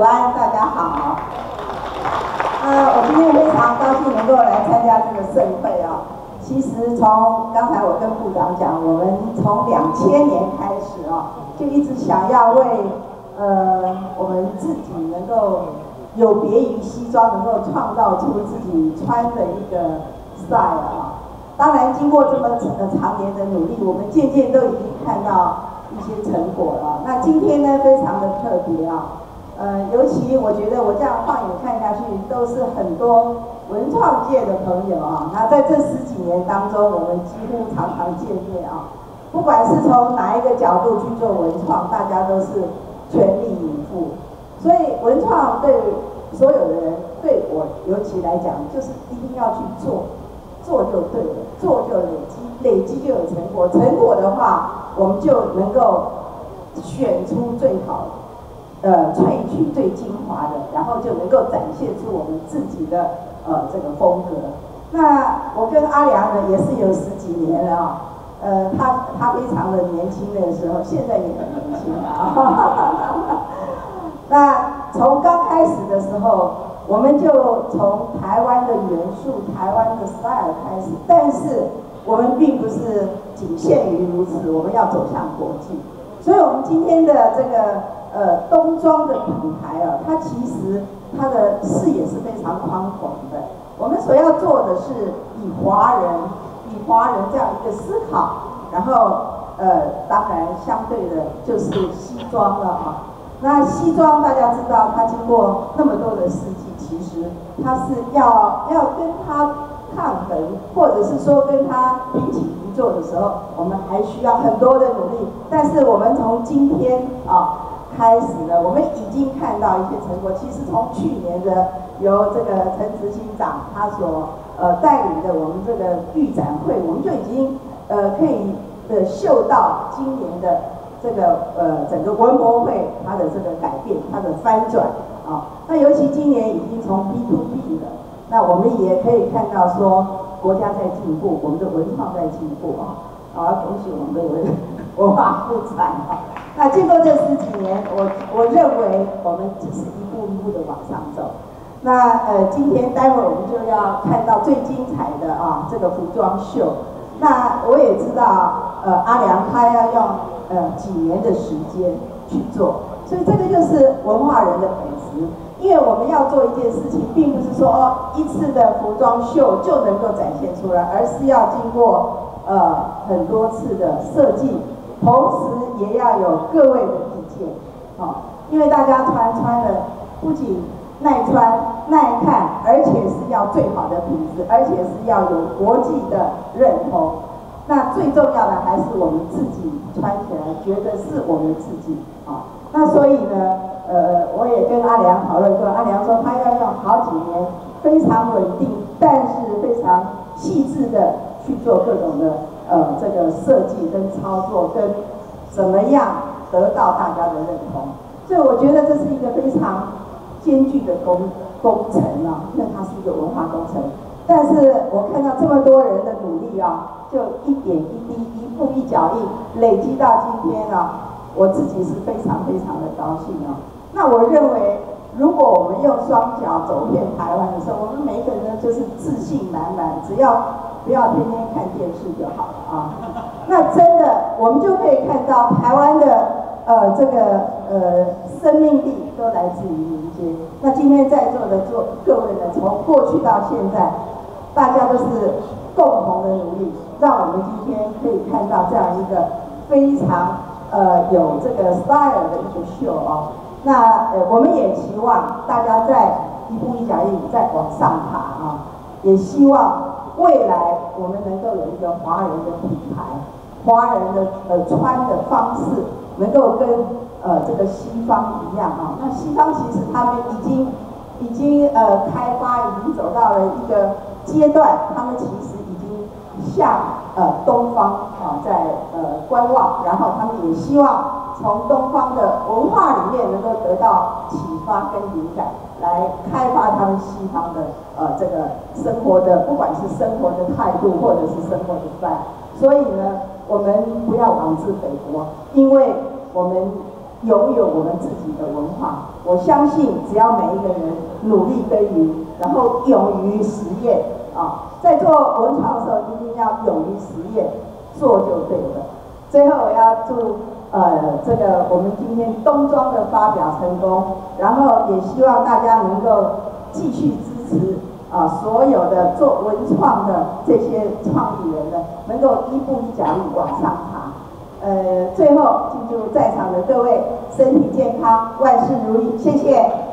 午安，大家好。我今天非常高兴能够来参加这个盛会啊。其实从刚才我跟部长讲，我们从2000年开始啊，就一直想要为我们自己能够有别于西装，能够创造出自己穿的一个 style 啊。当然，经过这么长年的努力，我们渐渐都已经看到一些成果了。那今天呢，非常的特别啊。尤其我觉得我这样放眼看下去，都是很多文创界的朋友啊。那在这10几年当中，我们几乎常常见面啊。不管是从哪一个角度去做文创，大家都是全力以赴。所以文创对所有的人，对我尤其来讲，就是一定要去做，做就对了，做就累积，累积就有成果。成果的话，我们就能够选出最好的。萃取最精华的，然后就能够展现出我们自己的这个风格。那我跟阿良呢也是有10几年了啊，他非常的年轻的时候，现在也很年轻啊。那从刚开始的时候，我们就从台湾的元素、台湾的 style 开始，但是我们并不是仅限于如此，我们要走向国际。所以我们今天的这个冬装的品牌啊，它其实它的视野是非常宽广的。我们所要做的是以华人这样一个思考，然后当然相对的就是西装了啊。那西装大家知道，它经过那么多的世纪，其实它是要跟它抗衡，或者是说跟它平起平坐的时候，我们还需要很多的努力。但是我们从今天啊开始呢，我们已经看到一些成果。其实从去年的由这个陈执行长他所带领的我们这个预展会，我们就已经可以嗅到今年的这个整个文博会它的这个改变，它的翻转啊。那尤其今年已经从 B to B 了，那我们也可以看到说国家在进步，我们的文创在进步啊。好，要恭喜我们的文化部长啊。那经过这10几年，我认为我们只是一步一步的往上走。那今天待会儿我们就要看到最精彩的啊这个服装秀。那我也知道阿良他要用几年的时间去做，所以这个就是文化人的本质。因为我们要做一件事情，并不是说一次的服装秀就能够展现出来，而是要经过很多次的设计。同时也要有各位的意见，因为大家穿的不仅耐穿耐看，而且是要最好的品质，而且是要有国际的认同。那最重要的还是我们自己穿起来觉得是我们自己啊。那所以呢，我也跟阿良讨论过，阿良说他要用好几年，非常稳定，但是非常细致的去做各种的。这个设计跟操作跟怎么样得到大家的认同，所以我觉得这是一个非常艰巨的工程啊，因为它是一个文化工程。但是我看到这么多人的努力啊，就一点一滴、一步一脚印累积到今天啊，我自己是非常非常的高兴啊。那我认为，如果我们用双脚走遍台湾的时候，我们每一个人就是自信满满，只要不要天天看电视就好了啊。那真的，我们就可以看到台湾的这个生命力都来自于民间。那今天在座的各位呢，从过去到现在，大家都是共同的努力，让我们今天可以看到这样一个非常有这个 style 的一个秀哦。那我们也期望大家再一步一脚印再往上爬啊，也希望未来我们能够有一个华人的品牌，华人的穿的方式能够跟这个西方一样啊。那西方其实他们已经开发，已经走到了一个阶段，他们其实已经向东方在观望，然后他们也希望从东方的文化里面能够得到启发跟灵感，来开发他们西方的这个生活的，不管是生活的态度或者是生活的style。所以呢，我们不要妄自菲薄，因为我们拥有我们自己的文化。我相信，只要每一个人努力耕耘，然后勇于实验啊，在做文创的时候一定要勇于实验，做就对了。最后，我要祝这个我们今天冬装的发表成功，然后也希望大家能够继续支持所有的做文创的这些创意人呢，能够一步一脚印往上爬。最后，记住在场的各位身体健康，万事如意，谢谢。